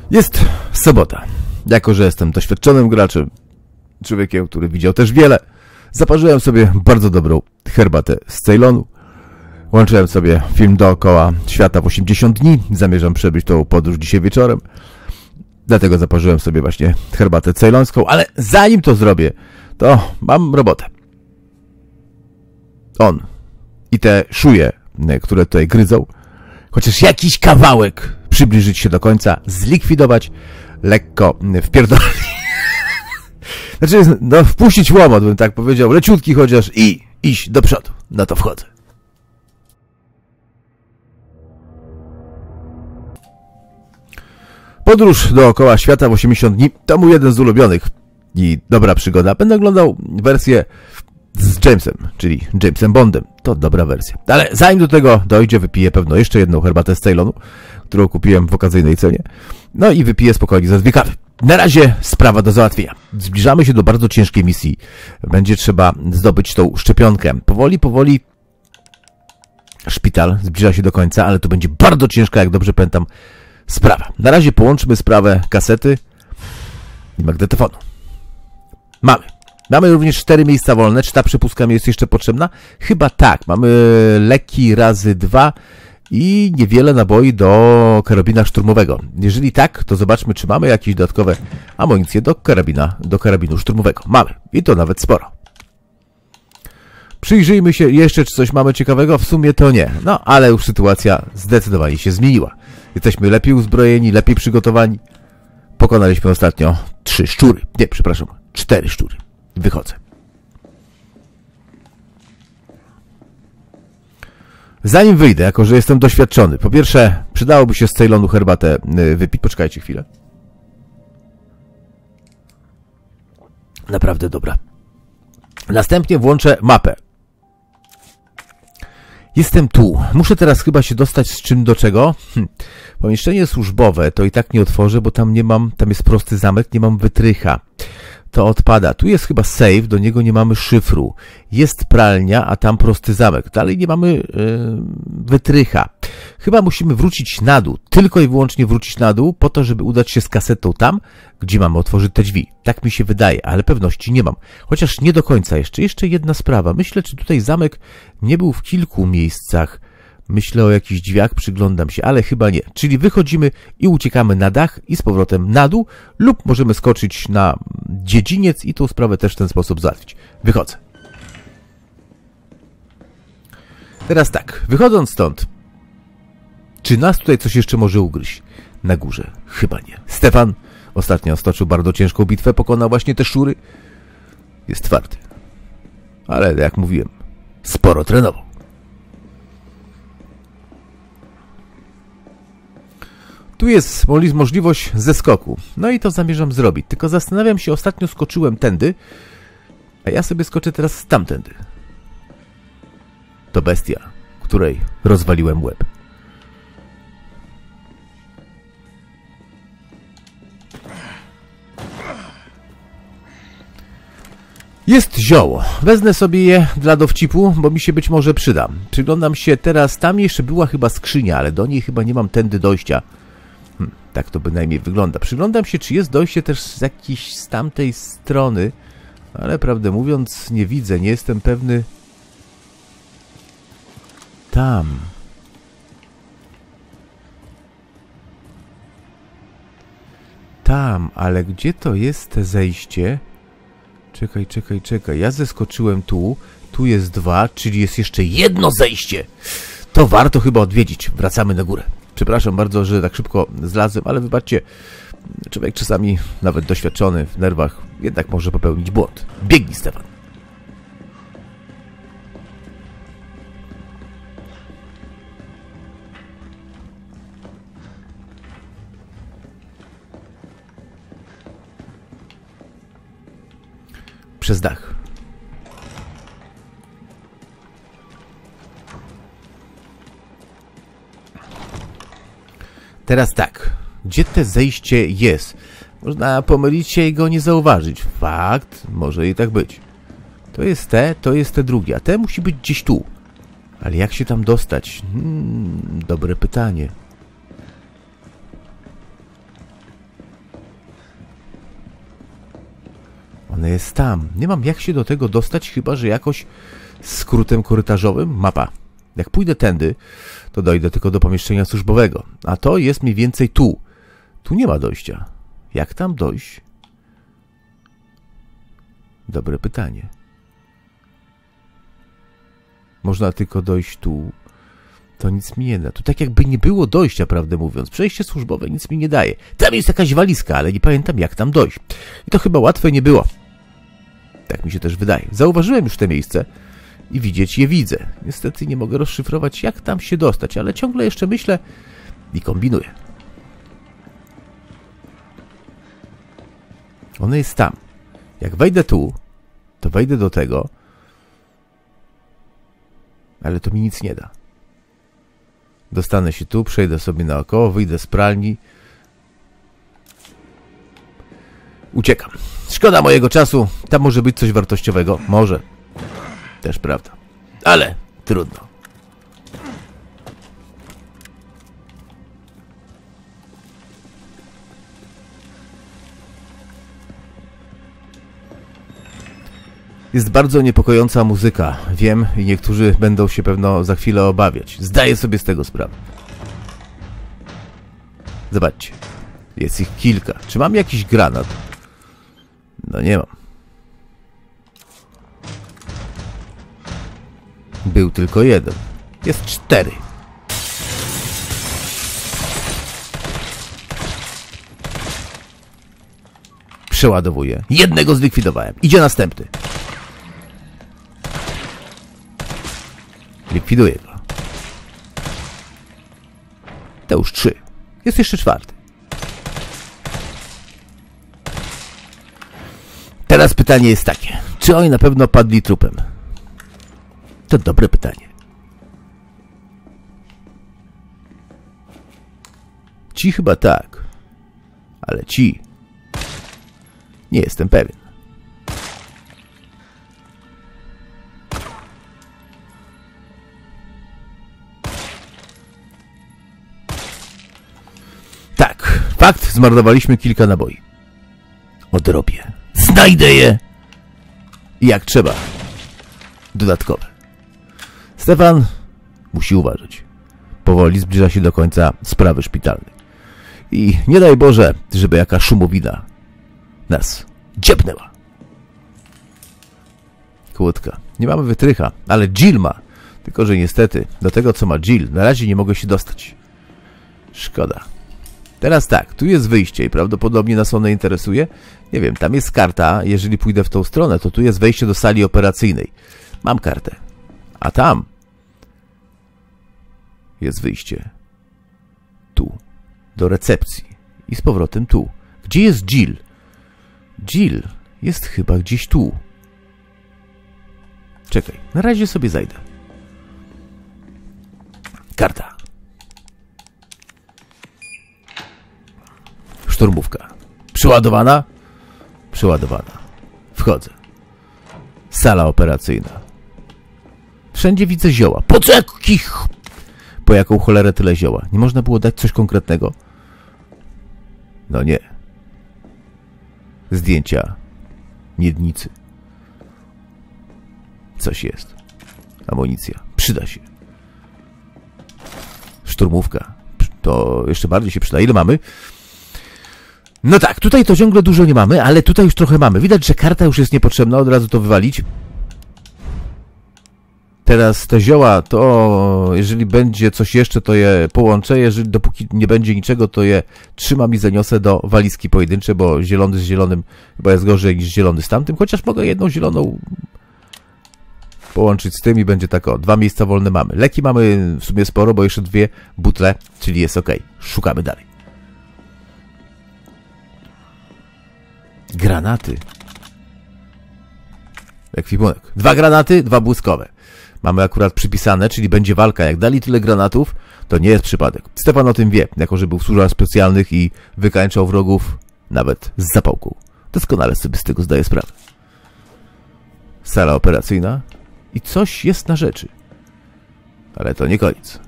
Jest sobota. Jako że jestem doświadczonym graczem, człowiekiem, który widział też wiele, zaparzyłem sobie bardzo dobrą herbatę z Ceylonu. Łączyłem sobie film dookoła świata w 80 dni. Zamierzam przebyć tą podróż dzisiaj wieczorem. Dlatego zaparzyłem sobie właśnie herbatę ceylońską, ale zanim to zrobię, to mam robotę. On i te szuje, które tutaj gryzą, chociaż jakiś kawałek przybliżyć się do końca, zlikwidować, lekko wpierdolić. Znaczy, no, wpuścić łomot, bym tak powiedział, leciutki chociaż i iść do przodu. No to wchodzę. Podróż dookoła świata w 80 dni to mój jeden z ulubionych i dobra przygoda. Będę oglądał wersję z Jamesem, czyli Jamesem Bondem. To dobra wersja. Ale zanim do tego dojdzie, wypiję pewno jeszcze jedną herbatę z Ceylonu, którą kupiłem w okazyjnej cenie. No i wypiję spokojnie za 2 kawy. Na razie sprawa do załatwienia. Zbliżamy się do bardzo ciężkiej misji. Będzie trzeba zdobyć tą szczepionkę. Powoli szpital zbliża się do końca, ale to będzie bardzo ciężka, jak dobrze pamiętam, sprawa. Na razie połączmy sprawę kasety i magnetofonu. Mamy również 4 miejsca wolne. Czy ta przepustka mi jest jeszcze potrzebna? Chyba tak. Mamy leki razy 2 i niewiele naboi do karabina szturmowego. Jeżeli tak, to zobaczmy, czy mamy jakieś dodatkowe amunicje do karabinu szturmowego. Mamy. I to nawet sporo. Przyjrzyjmy się jeszcze, czy coś mamy ciekawego. W sumie to nie. No, ale już sytuacja zdecydowanie się zmieniła. Jesteśmy lepiej uzbrojeni, lepiej przygotowani. Pokonaliśmy ostatnio 4 szczury. Wychodzę. Zanim wyjdę, jako że jestem doświadczony, po pierwsze, przydałoby się z Ceylonu herbatę wypić. Poczekajcie chwilę. Naprawdę dobra. Następnie włączę mapę. Jestem tu. Muszę teraz chyba się dostać z czym do czego. Pomieszczenie służbowe to i tak nie otworzę, bo tam jest prosty zamek, nie mam wytrycha. To odpada. Tu jest chyba safe, do niego nie mamy szyfru. Jest pralnia, a tam prosty zamek. Dalej nie mamy wytrycha. Chyba musimy wrócić na dół. Tylko i wyłącznie wrócić na dół, po to, żeby udać się z kasetą tam, gdzie mamy otworzyć te drzwi. Tak mi się wydaje, ale pewności nie mam. Chociaż nie do końca jeszcze. Jeszcze jedna sprawa. Myślę, czy tutaj zamek nie był w kilku miejscach. Myślę o jakichś drzwiach, przyglądam się, ale chyba nie. Czyli wychodzimy i uciekamy na dach i z powrotem na dół, lub możemy skoczyć na dziedziniec i tą sprawę też w ten sposób załatwić. Wychodzę. Teraz tak, wychodząc stąd, czy nas tutaj coś jeszcze może ugryźć? Na górze? Chyba nie. Stefan ostatnio stoczył bardzo ciężką bitwę, pokonał właśnie te szczury. Jest twardy. Ale jak mówiłem, sporo trenował. Tu jest możliwość zeskoku. No i to zamierzam zrobić. Tylko zastanawiam się, ostatnio skoczyłem tędy, a ja sobie skoczę teraz tamtędy. To bestia, której rozwaliłem łeb. Jest zioło. Wezmę sobie je dla dowcipu, bo mi się być może przyda. Przyglądam się teraz, tam jeszcze była chyba skrzynia, ale do niej chyba nie mam tędy dojścia. Tak to bynajmniej wygląda. Przyglądam się, czy jest dojście też z tamtej strony, ale prawdę mówiąc nie widzę, nie jestem pewny. Tam, ale gdzie to jest te zejście? Czekaj. Ja zeskoczyłem tu jest 2, czyli jest jeszcze jedno zejście. To warto chyba odwiedzić. Wracamy na górę. Przepraszam bardzo, że tak szybko zlazłem, ale wybaczcie, człowiek czasami, nawet doświadczony w nerwach, jednak może popełnić błąd. Biegnij, Stefan. Przez dach. Teraz tak, gdzie te zejście jest? Można pomylić się i go nie zauważyć. Fakt, może i tak być. To jest te drugie, a te musi być gdzieś tu. Ale jak się tam dostać? Dobre pytanie. Ona jest tam. Nie mam jak się do tego dostać, chyba że jakoś skrótem korytarzowym. Mapa. Jak pójdę tędy, to dojdę tylko do pomieszczenia służbowego. A to jest mniej więcej tu. Tu nie ma dojścia. Jak tam dojść? Dobre pytanie. Można tylko dojść tu. To nic mi nie da. Tu tak jakby nie było dojścia, prawdę mówiąc. Przejście służbowe nic mi nie daje. Tam jest jakaś walizka, ale nie pamiętam jak tam dojść. I to chyba łatwe nie było. Tak mi się też wydaje. Zauważyłem już te miejsce i widzieć je widzę. Niestety nie mogę rozszyfrować jak tam się dostać, ale ciągle jeszcze myślę i kombinuję. Ono jest tam. Jak wejdę tu, to wejdę do tego, ale to mi nic nie da. Dostanę się tu, przejdę sobie naokoło, wyjdę z pralni. Uciekam. Szkoda mojego czasu. Tam może być coś wartościowego. Może. Też prawda. Ale trudno. Jest bardzo niepokojąca muzyka. Wiem i niektórzy będą się pewno za chwilę obawiać. Zdaję sobie z tego sprawę. Zobaczcie. Jest ich kilka. Czy mam jakiś granat? No nie mam. Był tylko jeden. Jest 4. Przeładowuję. Jednego zlikwidowałem. Idzie następny. Likwiduję go. To już 3. Jest jeszcze 4. Teraz pytanie jest takie. Czy oni na pewno padli trupem? To dobre pytanie. Ci chyba tak. Ale ci... Nie jestem pewien. Tak, fakt, zmarnowaliśmy kilka naboi. Odrobię. Znajdę je! I jak trzeba. Dodatkowe. Stefan musi uważać. Powoli zbliża się do końca sprawy szpitalnej. I nie daj Boże, żeby jaka szumowina nas dziepnęła. Kłódka. Nie mamy wytrycha, ale Jill ma. Tylko że niestety, do tego co ma Jill, na razie nie mogę się dostać. Szkoda. Teraz tak, tu jest wyjście i prawdopodobnie nas ono interesuje. Nie wiem, tam jest karta. Jeżeli pójdę w tą stronę, to tu jest wejście do sali operacyjnej. Mam kartę. A tam jest wyjście. Tu. Do recepcji. I z powrotem tu. Gdzie jest Jill? Jill jest chyba gdzieś tu. Czekaj, na razie sobie zajdę. Karta. Szturmówka. Przeładowana? Przeładowana. Wchodzę. Sala operacyjna. Wszędzie widzę zioła. Po jaką cholerę tyle zioła? Nie można było dać coś konkretnego? No nie. Zdjęcia. Miednicy. Coś jest. Amunicja. Przyda się. Szturmówka. To jeszcze bardziej się przyda. Ile mamy? No tak, tutaj to ciągle dużo nie mamy, ale tutaj już trochę mamy. Widać, że karta już jest niepotrzebna, od razu to wywalić. Teraz te zioła, to jeżeli będzie coś jeszcze, to je połączę. Jeżeli dopóki nie będzie niczego, to je trzymam i zaniosę do walizki pojedyncze, bo zielony z zielonym chyba jest gorzej niż zielony z tamtym. Chociaż mogę jedną zieloną połączyć z tym i będzie tak o. 2 miejsca wolne mamy. Leki mamy w sumie sporo, bo jeszcze 2 butle, czyli jest ok. Szukamy dalej. Granaty. Ekwipunek. 2 granaty, 2 błyskowe. Mamy akurat przypisane, czyli będzie walka. Jak dali tyle granatów, to nie jest przypadek. Stefan o tym wie, jako że był w służbach specjalnych i wykańczał wrogów nawet z zapałką. Doskonale sobie z tego zdaję sprawę. Sala operacyjna i coś jest na rzeczy. Ale to nie koniec.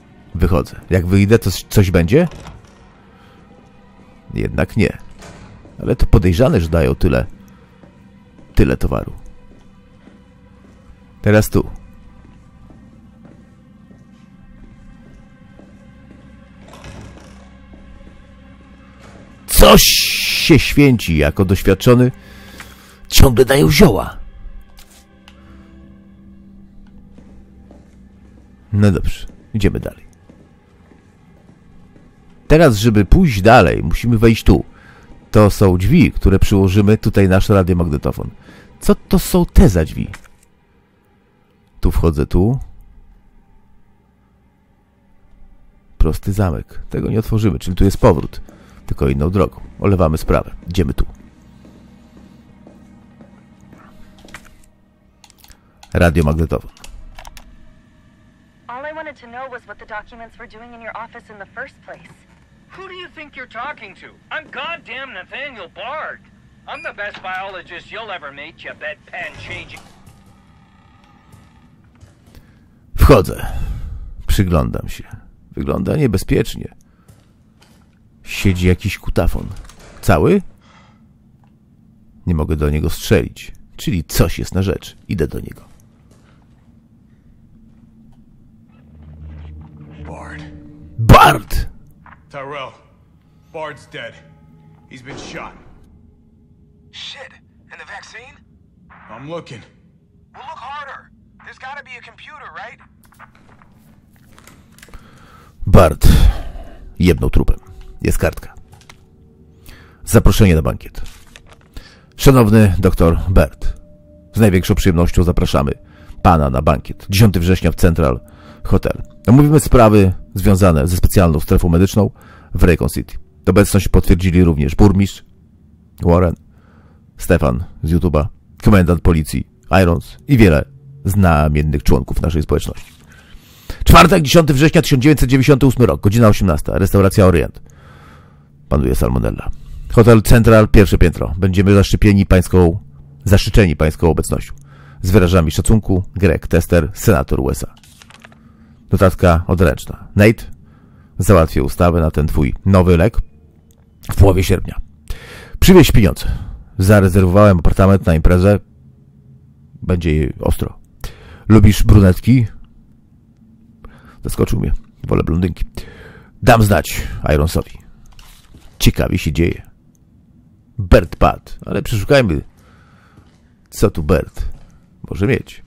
Wychodzę. Jak wyjdę, to coś będzie? Jednak nie. Ale to podejrzane, że dają tyle towaru. Teraz tu. Coś się święci, jako doświadczony. Ciągle dają zioła. No dobrze, idziemy dalej. Teraz, żeby pójść dalej, musimy wejść tu. To są drzwi, które przyłożymy tutaj nasz radiomagnetofon. Co to są te za drzwi? Tu wchodzę, tu. Prosty zamek. Tego nie otworzymy, czyli tu jest powrót. Tylko inną drogą. Olewamy sprawę. Idziemy tu. Radiomagnetofon. All I wanted to know was what the documents were doing in your office in the first place. Who do you think you're talking to? I'm goddamn Nathaniel Bard. I'm the best biologist you'll ever meet, you bedpan changing. Wchodzę. Przyglądam się. Wygląda niebezpiecznie. Siedzi jakiś kutafon. Cały? Nie mogę do niego strzelić. Czyli coś jest na rzecz. Idę do niego. Bard! Tyrell, Bard's dead. He's been shot. Shit, and the vaccine? I'm looking. Well, look harder. There's gotta be a computer, right? Bard. Jebnął trupem. Jest kartka. Zaproszenie na bankiet. Szanowny doktor Bard. Z największą przyjemnością zapraszamy pana na bankiet. 10 września w Central Hotel. Omówimy sprawy związane ze specjalną strefą medyczną w Raycon City. Obecność potwierdzili również burmistrz Warren, Stefan z YouTube'a, komendant policji Irons i wiele znamiennych członków naszej społeczności. Czwartek, 10 września 1998 rok, godzina 18. Restauracja Orient. Panuje salmonella. Hotel Central, pierwsze piętro. Będziemy zaszczyczeni pańską obecnością. Z wyrażami szacunku, Greg Tester, senator USA. Notatka odręczna. Nate, załatwię ustawę na ten twój nowy lek w połowie sierpnia. Przywieź pieniądze. Zarezerwowałem apartament na imprezę. Będzie jej ostro. Lubisz brunetki? Zaskoczył mnie. Wolę blondynki. Dam znać Ironsowi. Ciekawie się dzieje. Bert padł, ale przeszukajmy, co tu Bert może mieć.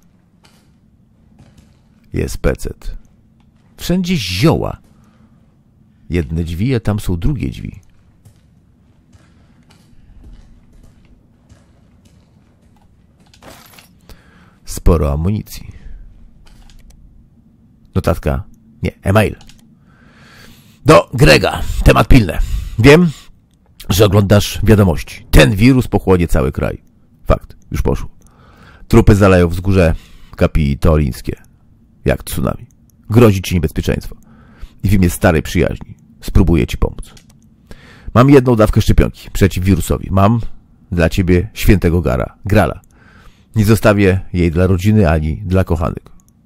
Jest pecet. Wszędzie zioła. Jedne drzwi, a tam są drugie drzwi. Sporo amunicji. Notatka. Nie, e-mail. Do Grega. Temat pilny. Wiem, że oglądasz wiadomości. Ten wirus pochłonie cały kraj. Fakt. Już poszło. Trupy zaleją wzgórze kapitolińskie. Jak tsunami. Grozi ci niebezpieczeństwo. I w imię starej przyjaźni spróbuję ci pomóc. Mam jedną dawkę szczepionki przeciw wirusowi. Mam dla ciebie świętego Grala. Nie zostawię jej dla rodziny ani dla kochanych.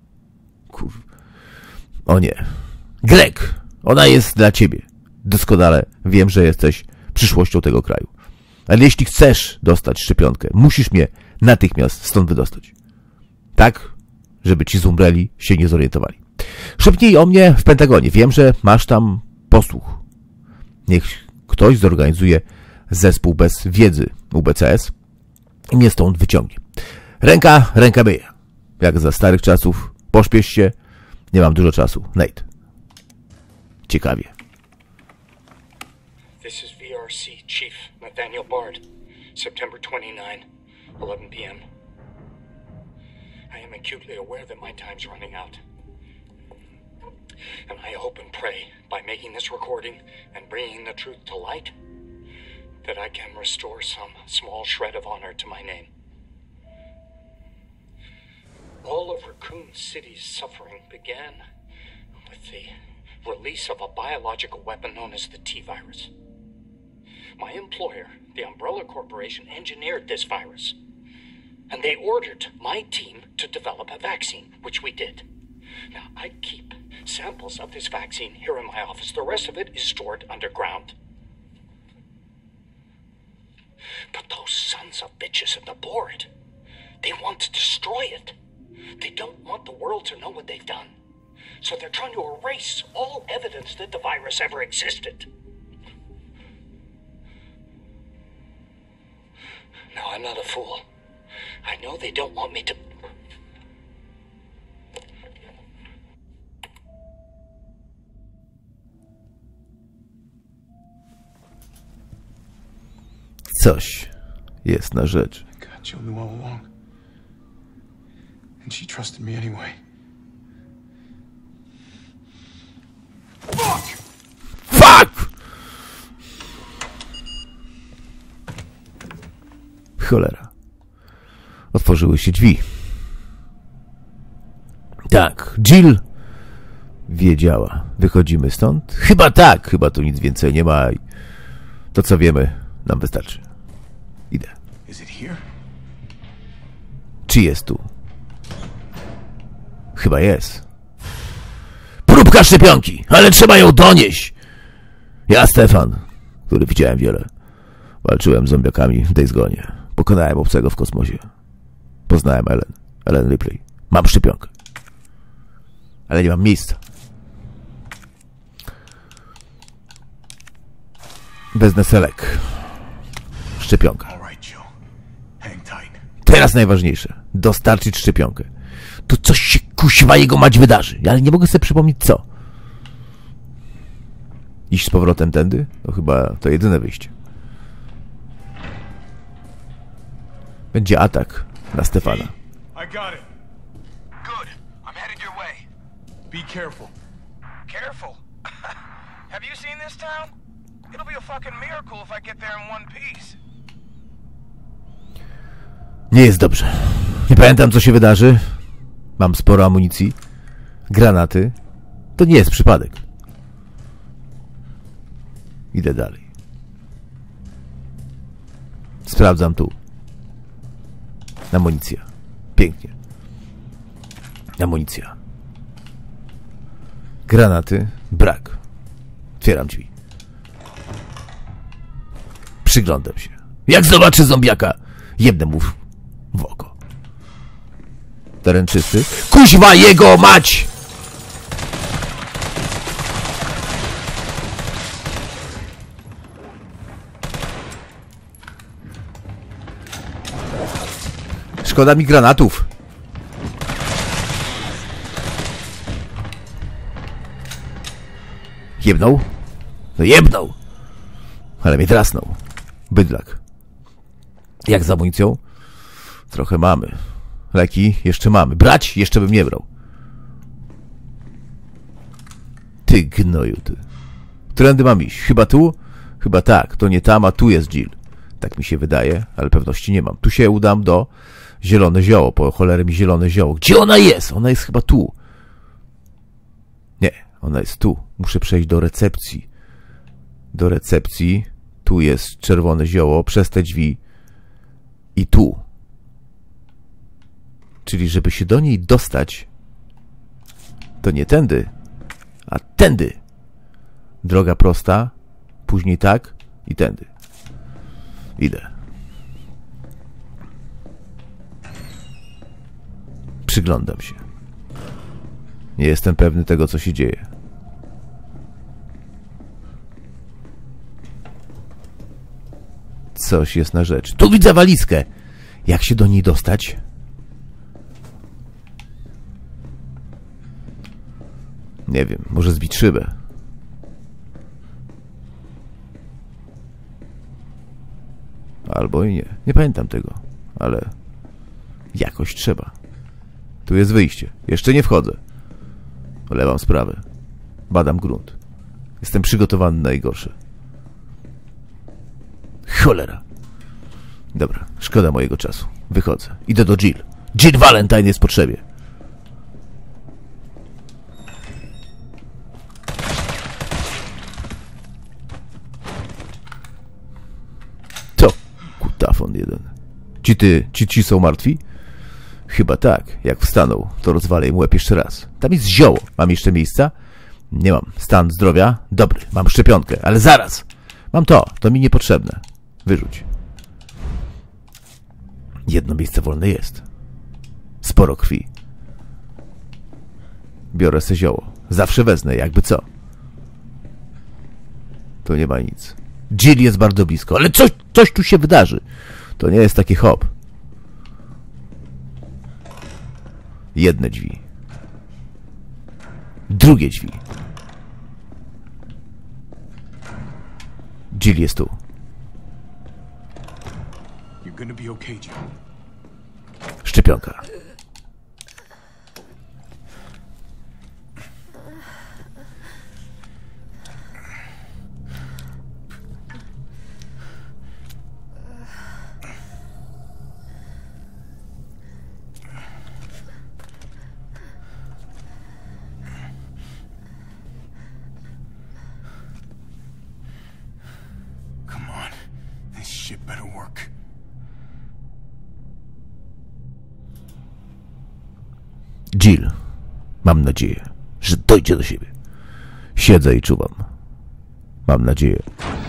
O nie. Greg! Ona jest dla ciebie. Doskonale wiem, że jesteś przyszłością tego kraju. Ale jeśli chcesz dostać szczepionkę, musisz mnie natychmiast stąd wydostać. Tak, żeby ci z Umbrelli się nie zorientowali. Szepnij o mnie w Pentagonie. Wiem, że masz tam posłuch. Niech ktoś zorganizuje zespół bez wiedzy UBCS i mnie stąd wyciągnie. Ręka myje. Jak za starych czasów. Pośpiesz się. Nie mam dużo czasu. Nate. Ciekawie. This is VRC Chief Nathaniel Bard. September 29, 11 p.m. I am acutely aware that my time's running out. And I hope and pray by making this recording and bringing the truth to light that I can restore some small shred of honor to my name. All of Raccoon City's suffering began with the release of a biological weapon known as the T-virus. My employer, the Umbrella Corporation, engineered this virus. And they ordered my team to develop a vaccine, which we did. Now, I keep samples of this vaccine here in my office. The rest of it is stored underground. But those sons of bitches in the board, they want to destroy it. They don't want the world to know what they've done. So they're trying to erase all evidence that the virus ever existed. Now, I'm not a fool. I know they don't want me to... Coś jest na rzecz. God, Jill knew all along. And she trusted me anyway. Fuck! Fuck! Cholera. Otworzyły się drzwi. Tak, Jill wiedziała. Wychodzimy stąd? Chyba tak, chyba tu nic więcej nie ma. To co wiemy, nam wystarczy. Idę. Is it here? Czy jest tu? Chyba jest. Próbka szczepionki, ale trzeba ją donieść. Ja, Stefan, który widziałem wiele. Walczyłem z zombiakami w Days Gone. Pokonałem obcego w kosmosie. Poznałem Ellen Ripley. Mam szczepionkę. Ale nie mam miejsca. Wezmę selek. Szczepionka. All right, Jill. Hang tight. Teraz najważniejsze. Dostarczyć szczepionkę. Tu coś się kuźwa jego mać wydarzy. Ale nie mogę sobie przypomnieć co. Iść z powrotem tędy? To chyba to jedyne wyjście. Będzie atak na Stefana. I got it. Good. I'm headed your way. Be careful. Careful. Have you seen this town? It'll be a fucking miracle if I get there in one piece. Nie jest dobrze. Nie pamiętam, co się wydarzy. Mam sporo amunicji. Granaty. To nie jest przypadek. Idę dalej. Sprawdzam tu. Amunicja. Pięknie. Amunicja. Granaty. Brak. Otwieram drzwi. Przyglądam się. Jak zobaczę zombiaka, jebnę mu w oko. Teren czysty. Kuźwa jego mać! Szkoda mi granatów. Jebnął? No jebnął. Ale mnie drasnął. Bydlak. Jak z amunicją? Trochę mamy. Leki jeszcze mamy. Brać jeszcze bym nie brał. Ty gnoju, ty. Którędy mam iść? Chyba tu? Chyba tak. To nie tam, a tu jest Jill. Tak mi się wydaje, ale pewności nie mam. Tu się udam do zielone zioło. Po cholerę mi zielone zioło. Gdzie ona jest? Ona jest chyba tu. Nie, ona jest tu. Muszę przejść do recepcji. Do recepcji. Tu jest czerwone zioło. Przez te drzwi. I tu. Czyli żeby się do niej dostać, to nie tędy, a tędy. Droga prosta. Później tak i tędy. Idę. Przyglądam się. Nie jestem pewny tego, co się dzieje. Coś jest na rzecz. Tu widzę walizkę. Jak się do niej dostać? Nie wiem, może zbić szybę. Albo i nie. Nie pamiętam tego. Ale jakoś trzeba. Tu jest wyjście. Jeszcze nie wchodzę. Olewam sprawę. Badam grunt. Jestem przygotowany na najgorsze. Cholera. Dobra, szkoda mojego czasu. Wychodzę. Idę do Jill. Jill Valentine jest w potrzebie. Co? Kutafon jeden. Ci są martwi? Chyba tak. Jak wstaną, to rozwalę im łeb jeszcze raz. Tam jest zioło. Mam jeszcze miejsca? Nie mam. Stan zdrowia? Dobry. Mam szczepionkę. Ale zaraz. Mam to. To mi niepotrzebne. Wyrzuć. Jedno miejsce wolne jest. Sporo krwi. Biorę se zioło. Zawsze wezmę, jakby co. Tu nie ma nic. Jill jest bardzo blisko, ale coś tu się wydarzy. To nie jest taki hop. Jedne drzwi. Drugie drzwi. Jill jest tu. You're gonna be okay, Jill. Szczepionka. Come on. This shit better work. Jill. Mam nadzieję, że dojdzie do siebie. Siedzę i czuwam. Mam nadzieję.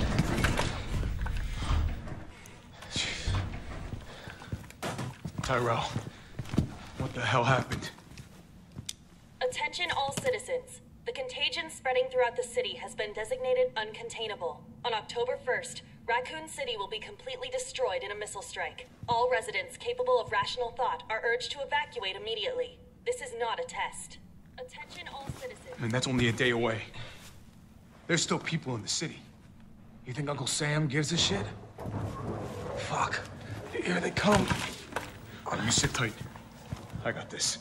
Tyrell, what the hell happened? Attention all citizens. The contagion spreading throughout the city has been designated uncontainable. On October 1st, Raccoon City will be completely destroyed in a missile strike. All residents capable of rational thought are urged to evacuate immediately. This is not a test. Attention all citizens. I mean, that's only a day away. There's still people in the city. You think Uncle Sam gives a shit? Fuck. Here they come. You sit tight. I got this.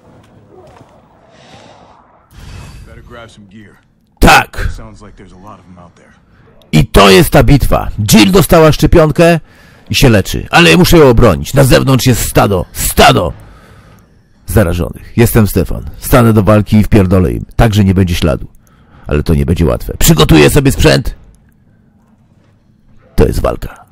Better grab some gear. Tak! Sounds like there's a lot of them out there. I to jest ta bitwa. Jill dostała szczepionkę i się leczy. Ale ja muszę ją obronić. Na zewnątrz jest stado. Stado! Zarażonych. Jestem Stefan. Stanę do walki i wpierdolę im. Tak, że nie będzie śladu. Ale to nie będzie łatwe. Przygotuję sobie sprzęt. To jest walka.